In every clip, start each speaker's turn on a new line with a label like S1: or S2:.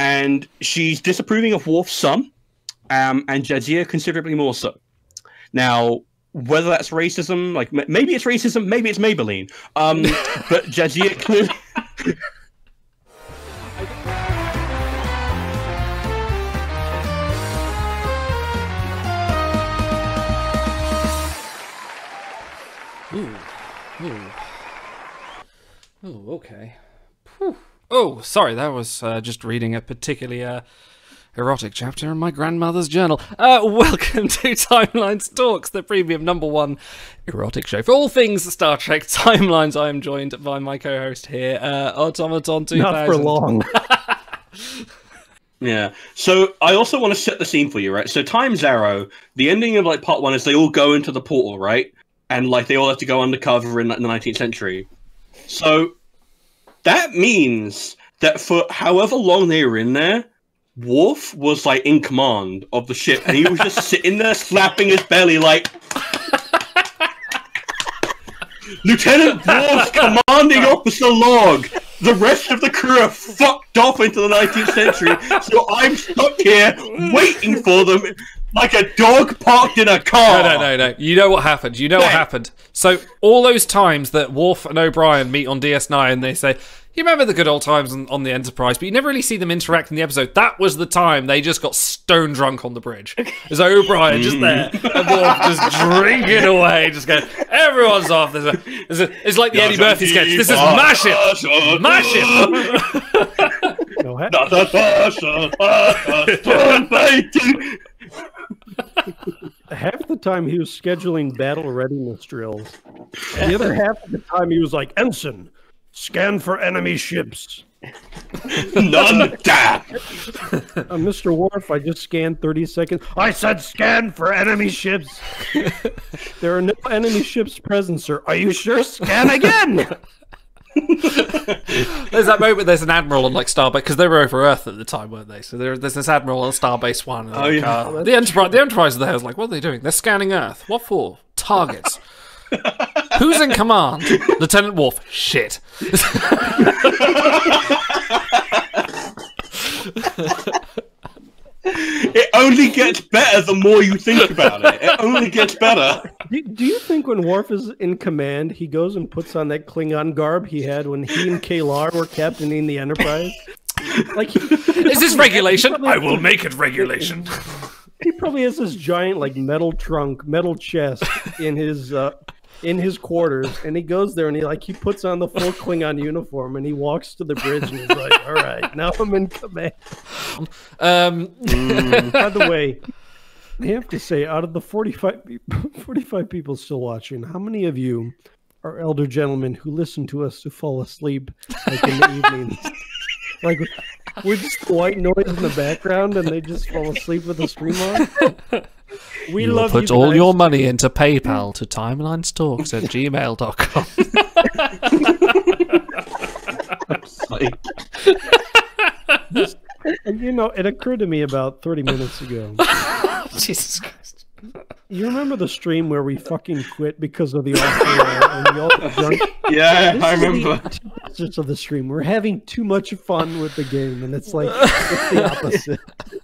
S1: and she's disapproving of Worf's son, and Jadzia considerably more so. Now, whether that's racism, like maybe it's racism, maybe it's Maybelline, but Jadzia clearly.
S2: Oh, okay. Whew. Oh, sorry, that was just reading a particularly erotic chapter in my grandmother's journal. Welcome to Timelines Talks, the premium #1 erotic show for all things Star Trek Timelines. I am joined by my co-host here, Automaton 2000.
S3: Not for long.
S1: Yeah. So I also want to set the scene for you, right? So Time's Arrow, the ending of like part 1 is they all go into the portal, right? And like they all have to go undercover in like, the 19th century. So that means that for however long they were in there, Worf was like in command of the ship, and he was just sitting there slapping his belly like, Lieutenant Worf's commanding officer log. The rest of the crew are fucked off into the 19th century, so I'm stuck here waiting for them like a dog parked in a car.
S2: No. You know what happened. What happened. So all those times that Worf and O'Brien meet on DS9, they say, you remember the good old times on the Enterprise, but you never really see them interact in the episode. That was the time they just got stone drunk on the bridge. There's O'Brien just there, and Worf just drinking away, just going, everyone's off. It's like the Eddie Murphy sketch. This is mash it! Mash it!
S3: Half the time he was scheduling battle readiness drills. The other half of the time he was like, Ensign, scan for enemy ships.
S1: None.
S3: Mr. Worf, I just scanned 30 seconds. I said scan for enemy ships. There are no enemy ships present, sir. Are you sure? Scan again.
S2: There's that moment. There's an admiral on like Starbase because they were over Earth at the time, weren't they? So there's this admiral on Starbase One. And the Enterprise there is like, what are they doing? They're scanning Earth. What for? Targets. Who's in command? Lieutenant Worf. Shit.
S1: It only gets better the more you think about it. It only gets better.
S3: Do you think when Worf is in command, he goes and puts on that Klingon garb he had when he and K'Ehleyr were captaining the Enterprise? Like,
S2: is this regulation? I will make it regulation.
S3: He probably has this giant like metal trunk, metal chest in his quarters, and he goes there and he puts on the full Klingon uniform and he walks to the bridge and he's like, all right, now I'm in command. By the way, I have to say, out of the 45 people still watching, how many of you are elder gentlemen who listen to us to fall asleep like in the evenings? Like, we're just white noise in the background and they just fall asleep with the stream on? We
S2: you
S3: love
S2: put
S3: you
S2: all
S3: guys.
S2: your money into PayPal to timelinestalks@gmail.com.
S3: And you know, it occurred to me about 30 minutes ago.
S2: Jesus Christ.
S3: You remember the stream where we fucking quit because of the offer and we all got drunk?
S1: Yeah, I remember.
S3: Just of the stream. We're having too much fun with the game, and it's like it's the opposite.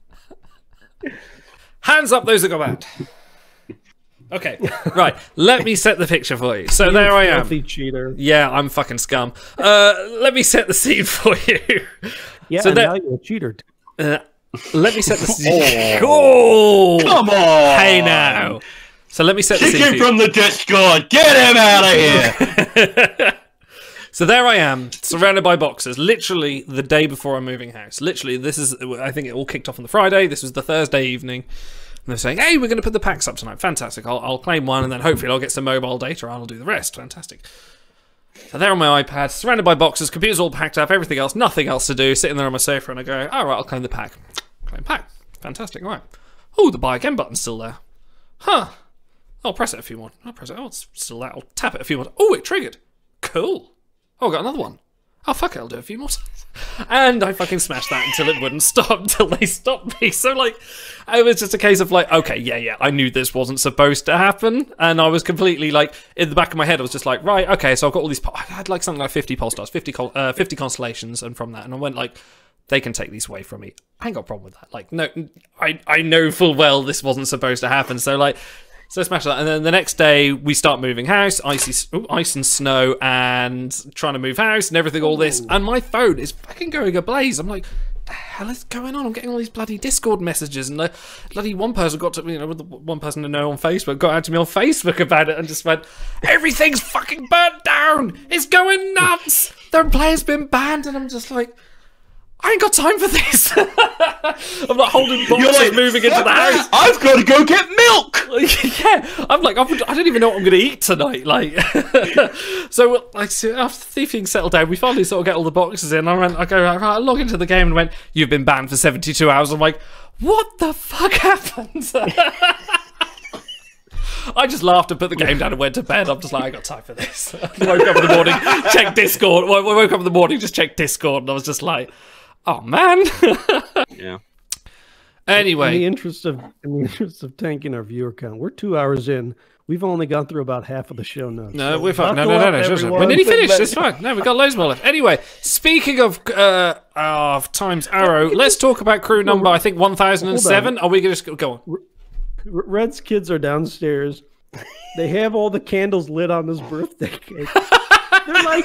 S2: Hands up those that go out. Okay, right. Let me set the picture for you. So there I am.
S3: Filthy cheater.
S2: Yeah, I'm fucking scum. Let me set the scene for you.
S3: Yeah,
S2: so
S3: and now you're a cheater.
S2: Let me set the scene. Oh,
S1: come on!
S2: Hey now. So let me set the scene.
S1: Kick him from the Discord. Get him out of here.
S2: So there I am, surrounded by boxes, literally the day before I'm moving house. Literally, I think it all kicked off on the Friday. This was the Thursday evening. And they're saying, hey, we're going to put the packs up tonight. Fantastic. I'll claim one, and then hopefully I'll get some mobile data, and I'll do the rest. Fantastic. So there on my iPad, surrounded by boxes, computers all packed up, everything else, nothing else to do, sitting there on my sofa, and I go, all right, I'll claim the pack. Claim pack. Fantastic. All right. Oh, the buy again button's still there. Huh. I'll press it a few more. I'll press it. Oh, it's still there. I'll tap it a few more. Oh, it triggered. Cool. Oh, I got another one. Oh, fuck it, I'll do a few more times. And I fucking smashed that until it wouldn't stop, until they stopped me. So, like, it was just a case of, like, okay, yeah, I knew this wasn't supposed to happen. And I was completely, like, in the back of my head, I was just like, right, okay, so I've got all these, I had, like, something like 50 Polestars, 50 constellations, and from that. And I went, like, They can take these away from me. I ain't got a problem with that. Like, no, I know full well this wasn't supposed to happen. So, like, so smash that. And then the next day, we start moving house, ice and snow, and trying to move house and everything, all this. And my phone is fucking going ablaze. I'm like, the hell is going on? I'm getting all these bloody Discord messages, and the bloody one person got to, you know, the one person I know on Facebook got out to me on Facebook about it and just went, everything's fucking burnt down. It's going nuts. Their player's been banned, and I'm just like, I ain't got time for this. I'm not holding boxes like, moving into the house.
S1: I've got to go get milk.
S2: Yeah, I'm like, I don't even know what I'm going to eat tonight. Like, so like after things settled down, we finally sort of get all the boxes in. I go, right, I log into the game and went, you've been banned for 72 hours. I'm like, what the fuck happened? I just laughed and put the game down and went to bed. I'm just like, I got time for this. I woke up in the morning, checked Discord. I woke up in the morning, just checked Discord, and I was just like, oh man.
S1: Yeah.
S2: Anyway,
S3: in the interest of tanking our viewer count, we're 2 hours in. We've only gone through about half of the show notes.
S2: No,
S3: so
S2: we're fine. No.
S3: everyone.
S2: We're nearly finished. It's fine. No, we've got loads more left. Anyway, speaking of Times Arrow, let's talk about crew number, I think, 1007. Are we going to go on?
S3: Red's kids are downstairs. They have all the candles lit on his birthday cake. They're like,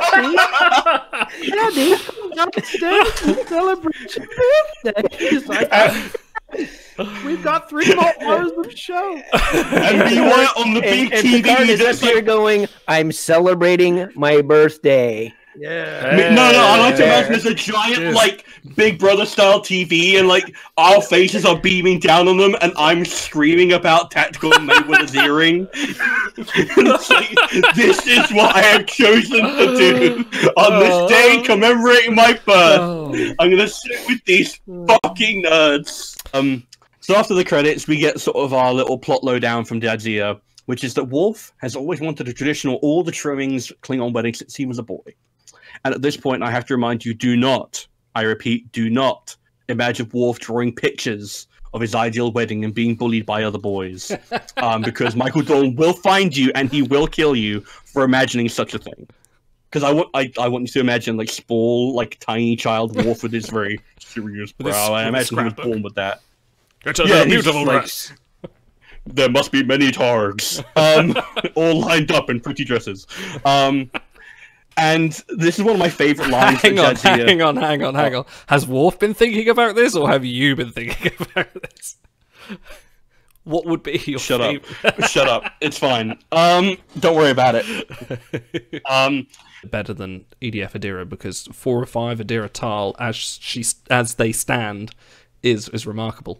S3: Daddy, downstairs to celebrate your birthday. He's like, we've got 3 more hours of show.
S1: And you want on the big TV.
S4: Picard is up here going, I'm celebrating my birthday.
S3: Yeah.
S1: No, I like to imagine there's a giant, like, Big Brother style TV, and like our faces are beaming down on them, and I'm screaming about Tactical Mayweather's earring. It's like, this is what I have chosen to do on this day commemorating my birth. I'm gonna sit with these fucking nerds. So after the credits, we get sort of our little plot lowdown from Jadzia, which is that Worf has always wanted a traditional all the trimmings Klingon wedding since he was a boy. And at this point, I have to remind you, do not, I repeat, do not imagine Worf drawing pictures of his ideal wedding and being bullied by other boys. Because Michael Dorn will find you and he will kill you for imagining such a thing. Because I want you to imagine, like, small, like, tiny child Worf with his very serious brow. I imagine he was born with that.
S2: It's a beautiful
S1: like,
S2: dress.
S1: There must be many Targs, all lined up in pretty dresses. And this is one of my favorite lines.
S2: Hang on. Has Worf been thinking about this, or have you been thinking about this? What would be your favorite?
S1: Shut up. It's fine. Don't worry about it.
S2: Better than EDF Adira, because 4 or 5 Adira Tal as they stand is remarkable.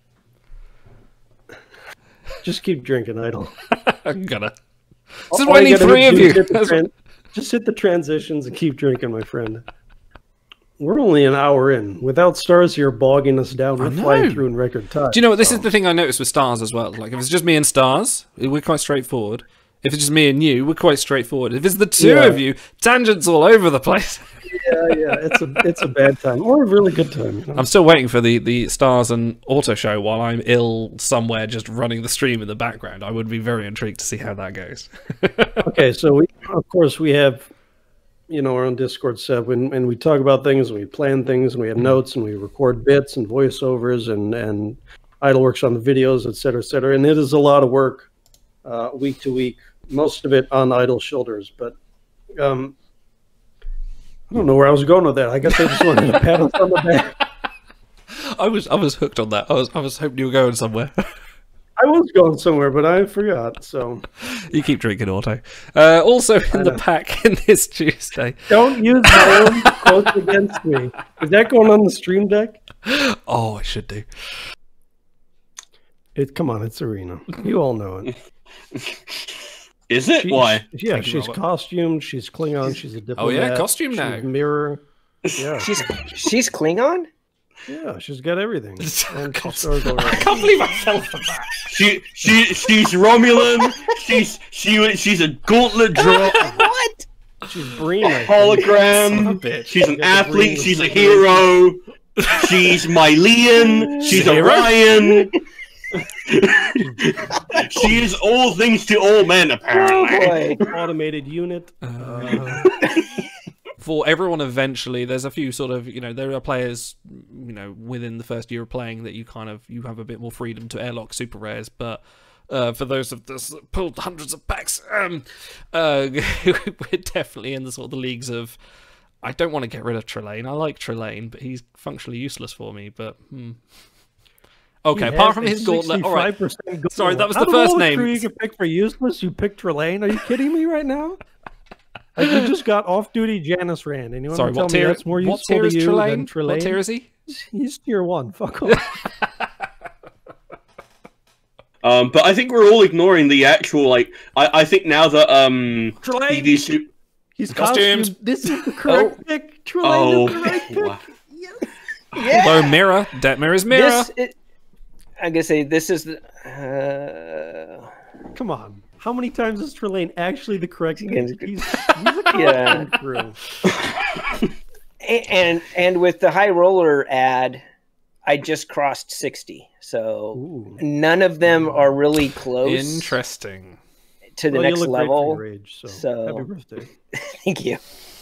S3: Just keep drinking, Idle.
S2: I'm gonna. This is why I need 3 of you.
S3: Just hit the transitions and keep drinking, my friend. We're only an hour in. Without stars here bogging us down, we're flying through in record time.
S2: Do you know what? This is the thing I noticed with stars as well. Like, if it's just me and stars, we're quite straightforward. If it's just me and you, we're quite straightforward. If it's the 2 of you, tangents all over the place.
S3: Yeah, it's a bad time or a really good time. You know?
S2: I'm still waiting for the stars and auto show while I'm ill somewhere, just running the stream in the background. I would be very intrigued to see how that goes.
S3: Okay, so of course we have, our own Discord set, and we talk about things, and we plan things, and we have notes, and we record bits and voiceovers, and Idle works on the videos, et cetera, and it is a lot of work, week to week. Most of it on Idle's shoulders, but. I don't know where I was going with that. I guess I just wanted to pat us on the back.
S2: I was hooked on that. I was hoping you were going somewhere.
S3: I was going somewhere, but I forgot. So
S2: you keep drinking, Auto. Also in the pack in this Tuesday.
S3: Don't use my own quotes against me. Is that going on the stream deck?
S2: Oh, I should do.
S3: Come on, it's Arena. You all know it.
S1: Is it? Why?
S3: Yeah, she's costumed. She's Klingon. She's a diplomat.
S2: Oh yeah, costume now.
S3: Mirror. Yeah,
S4: she's Klingon.
S3: Yeah, she's got everything. And
S2: I can't believe I fell for that.
S1: She's Romulan. She's a gauntlet drop.
S4: What?
S3: She's Breen.
S1: Hologram. She's an athlete. She's a hero. She's Mylian. She's Orion. She is all things to all men, apparently.
S3: Automated unit.
S2: for everyone eventually. There's a few sort of, there are players, within the first year of playing that you have a bit more freedom to airlock super rares, but for those of us that pulled hundreds of packs, we're definitely in the sort of the leagues of, I don't want to get rid of Trelane. I like Trelane, but he's functionally useless for me, but Okay, apart from his gauntlet, all right. Sorry, that was the first name.
S3: You can pick for useless. You picked Trelane. Are you kidding me right now? I just got off-duty Janice Rand, and you want to tell me that's more useful to you than Trelane?
S2: What tier is he?
S3: He's tier 1. Fuck off.
S1: But I think we're all ignoring the actual, I think now that
S3: Trelane! He's costumes. This is the correct pick. Trelane is the right pick.
S1: Wow.
S2: Yeah. Although Mirror's Mirror.
S4: I'm gonna say this is the.
S3: Come on, how many times is Trelane actually the correct pick? He's a crew.
S4: And with the high roller ad, I just crossed 60, so none of them are really close.
S2: Interesting.
S4: To the next level.
S3: Great for your age, so happy birthday.
S4: Thank you.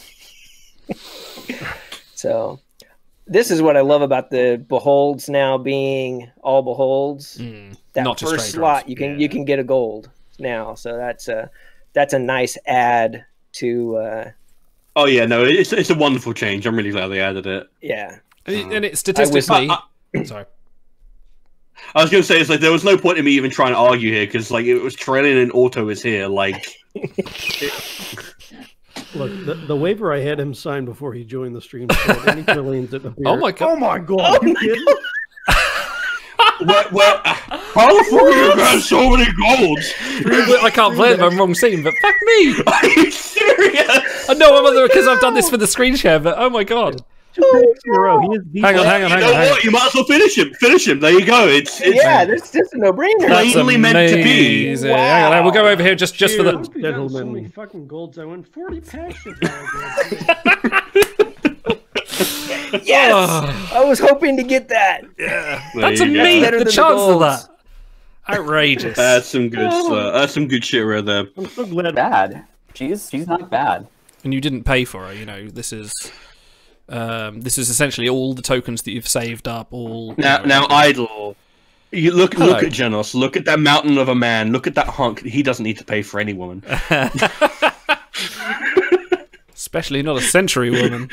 S4: So. This is what I love about the beholds now being all beholds. That
S2: not
S4: first slot you can get a gold now, so that's a nice add to.
S1: Oh yeah, no, it's a wonderful change. I'm really glad they added it.
S4: Yeah,
S2: and it's statistically. Sorry,
S1: I was going to say there was no point in me even trying to argue here because it was Trelane and Auto is here
S3: Look, the waiver I had him sign before he joined the stream said any Trelanes that appear.
S2: Oh my god!
S3: Oh my god! You kidding?
S1: California got so many golds.
S2: I can't play them. I'm wrong scene, but fuck me.
S1: Are you serious?
S2: I know I'm other because I've done this for the screen share, but oh my god.
S3: Hang
S1: on. You might as well finish him. Finish him. There you go. It's
S4: that's just a no-brainer.
S1: Plainly meant to be.
S2: Wow. Hang on. We'll go over here just for the
S3: gentlemen. So many fucking golds. I won 40 packs.
S4: Yes, I was hoping to get that.
S2: Yeah, that's amazing. The chance of that. Outrageous.
S1: That's some good. That's some good shit right there.
S3: I'm so glad.
S5: Bad. She's not bad.
S2: And you didn't pay for her. This is essentially all the tokens that you've saved up.
S1: Now, Idle. You look at Genos. Look at that mountain of a man. Look at that hunk. He doesn't need to pay for any woman.
S2: Especially not a century woman.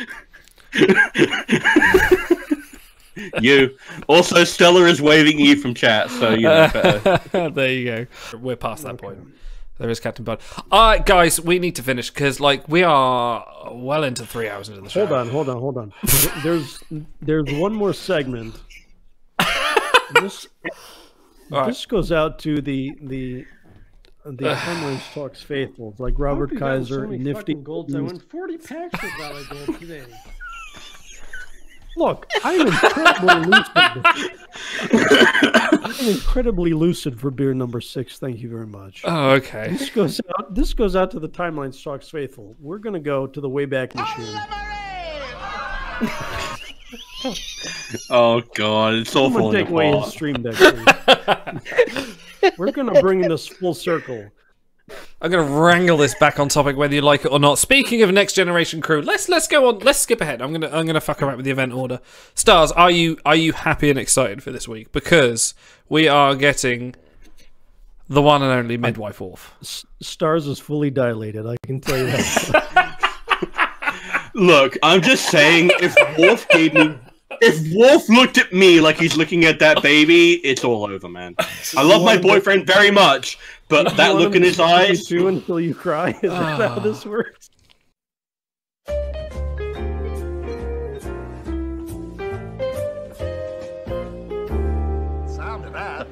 S1: You. Also, Stella is waving you from chat, so better.
S2: There you go. We're past that point. There is Captain Bud. All right, guys, we need to finish because, we are well into 3 hours into the show.
S3: Hold on. There's one more segment. This goes out to the Timelines Talks faithfuls like Robert Kaiser, Nifty
S6: Golds. I won 40 packs of Valley Gold today.
S3: Look, I'm incredibly lucid for beer number 6. Thank you very much.
S2: Oh, okay.
S3: This goes out to the Timelines Talks faithful. We're gonna go to the Wayback Machine.
S1: Oh god, it's all falling
S3: take away his stream deck. We're gonna bring this full circle.
S2: I'm going to wrangle this back on topic whether you like it or not. Speaking of next generation crew, let's go on. Let's skip ahead. I'm gonna fuck around with the event order. Stars, are you happy and excited for this week? Because we are getting the one and only Midwife Wolf.
S3: Stars is fully dilated. I can tell you that.
S1: Look, I'm just saying, if Wolf looked at me like he's looking at that baby, it's all over, man. I love my boyfriend very much, but that look in his eyes...
S3: You until you cry? Is that how this works?
S7: Sound of that.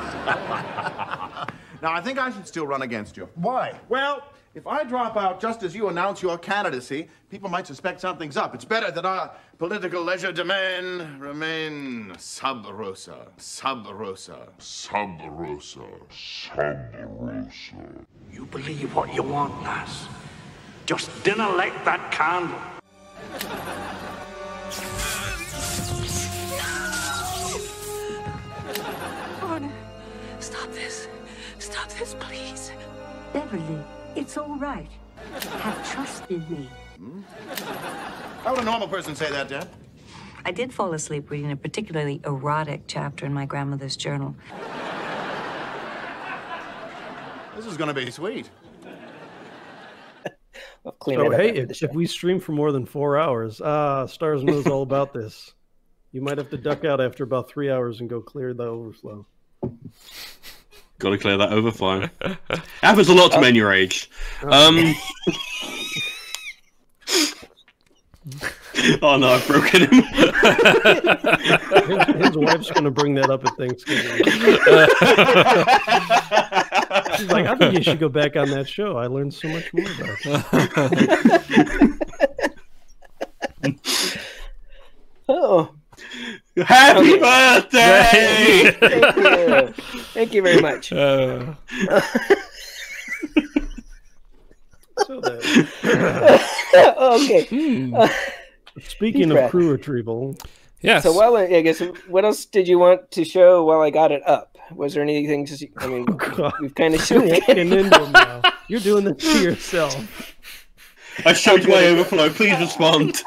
S7: Now, I think I should still run against you.
S6: Why?
S7: Well, if I drop out just as you announce your candidacy, people might suspect something's up. It's better that our political leisure domain remain sub rosa. Sub rosa.
S8: Sub rosa. Sub rosa.
S9: You believe what you want, lass. Just dinna light that candle.
S10: Connor, stop this. Stop this, please.
S11: Beverly, it's all right. Have trust in me.
S7: How would a normal person say that, Dad?
S10: I did fall asleep reading a particularly erotic chapter in my grandmother's journal.
S7: This is going to be sweet.
S3: So, hey, if we stream for more than 4 hours, Stars knows all about this. You might have to duck out after about 3 hours and go clear the overflow.
S1: Got to clear that overflow. Happens a lot to men your age. Oh no, I've broken him.
S3: His wife's going to bring that up at Thanksgiving. She's like, I think you should go back on that show. I learned so much more about it.
S4: Oh.
S1: Happy birthday!
S4: Thank you. Thank you very much. Okay.
S3: Speaking of crew retrieval.
S2: Yes.
S4: So, well, I guess, what else did you want to show while I got it up? Was there anything to see? I mean, we've kind of shown
S3: You're walking into them now. You're doing this to yourself.
S1: I showed you my overflow. Please respond.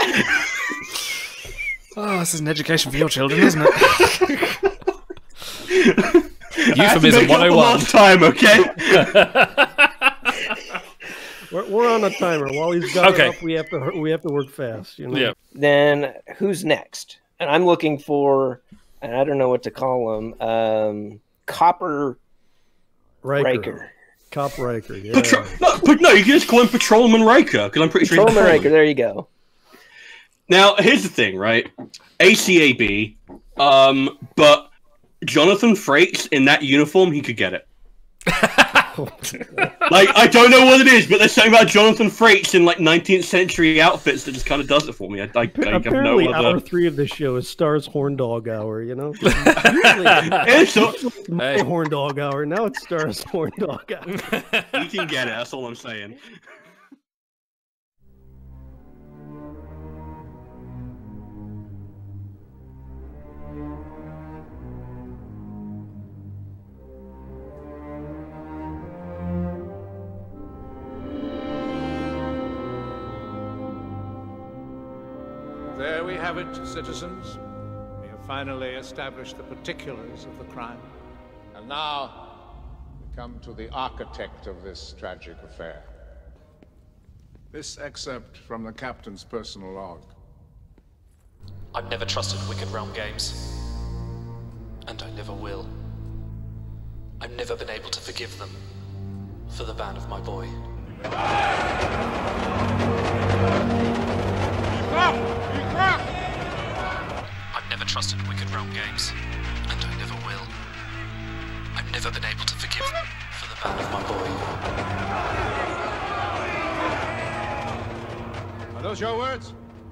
S2: Oh, this is an education for your children, isn't it? Euphemism 101.
S1: Last time, okay?
S3: We're on a timer. While he's got it up, we have to work fast. You know?
S2: Yeah.
S4: Then who's next? And I'm looking for, and I don't know what to call him, Copper Riker.
S3: Cop Riker, yeah.
S1: No, you can just call him Patrolman Riker, because I'm pretty sure he's
S4: Patrolman Riker, there you go.
S1: Now, here's the thing, right? ACAB, but Jonathan Frakes in that uniform, he could get it. Like, I don't know what it is, but there's something about Jonathan Frakes in, like, 19th century outfits that just kind of does it for me. I have no other...
S3: hour 3 of the show is Star's Horn Dog Hour, you know?
S1: It's
S3: my Horn Dog Hour. Now it's Star's Horn Dog Hour.
S1: You can get it, that's all I'm saying.
S11: There we have it, citizens. We have finally established the particulars of the crime. And now, we come to the architect of this tragic affair. This excerpt from the captain's personal log.
S12: I've never trusted Wicked Realm Games. And I never will. I've never been able to forgive them for the ban of my boy. I've never trusted Wicked Realm Games, and I never will. I've never been able to forgive them for the ban of my boy.
S11: Are those your words?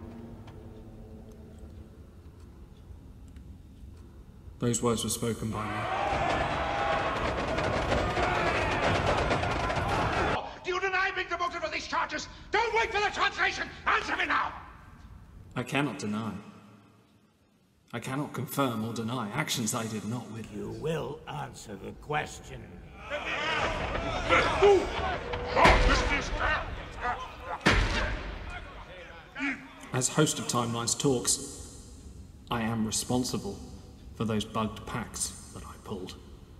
S2: Those words were spoken by me.
S9: Do you deny being the motive of these charges? Don't wait for the translation! Answer me now!
S2: I cannot deny. I cannot confirm or deny actions I did not with.
S13: You will answer the question.
S2: As host of Timeline's talks, I am responsible for those bugged packs that I pulled.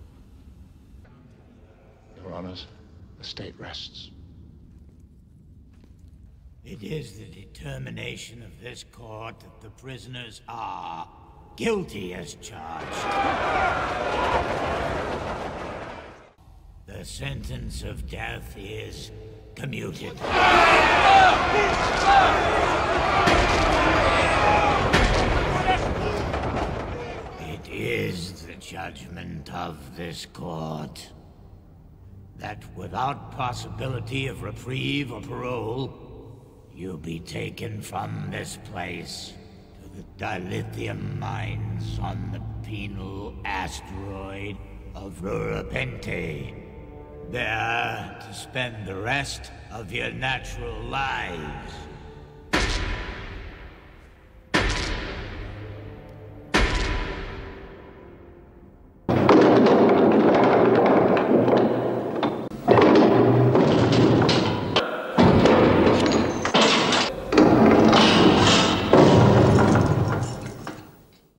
S11: Your Honors, the state rests.
S13: It is the determination of this court that the prisoners are guilty as charged. The sentence of death is commuted. It is the judgment of this court that without possibility of reprieve or parole, you be taken from this place to the dilithium mines on the penal asteroid of Rurapente, there to spend the rest of your natural lives.